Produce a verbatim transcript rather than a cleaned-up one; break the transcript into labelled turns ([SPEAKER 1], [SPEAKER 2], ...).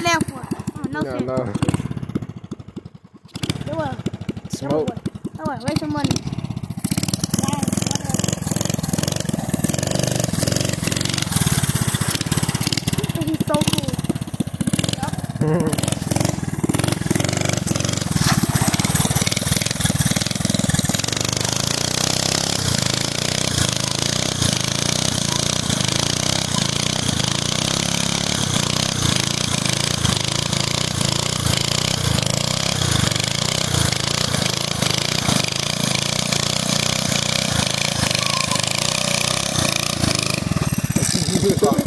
[SPEAKER 1] out there for? Oh, no
[SPEAKER 2] yeah,
[SPEAKER 1] sense.
[SPEAKER 2] no.
[SPEAKER 1] It was.
[SPEAKER 2] Smoke.
[SPEAKER 1] It was. Waste some money. He's so cool.
[SPEAKER 2] Stop.